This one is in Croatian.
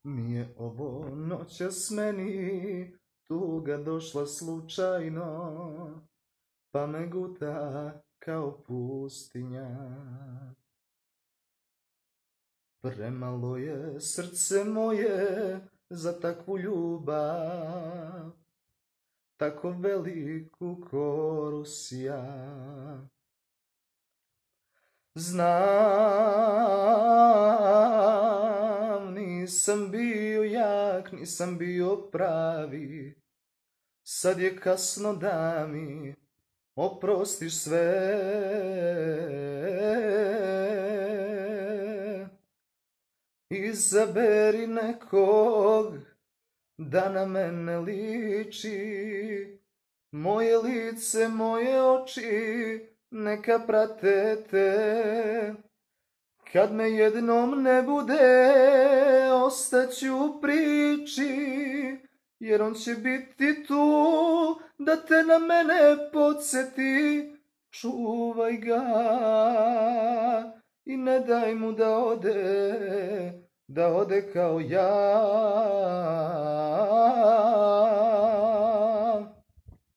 Nije ovo noćas meni tuga došla slučajno, pa me guta kao pustinja. Premalo je srce moje za takvu ljubav, tako veliku ko Rusija. Znam, nisam bio jak, nisam bio pravi, sad je kasno da mi oprostiš sve. Izaberi nekog da na mene liči, moje lice, moje oči neka prate te. Kad me jednom ne bude, ostaću u priči, jer on će biti tu da te na mene podsjeti. Čuvaj ga i ne daj mu da ode kao ja.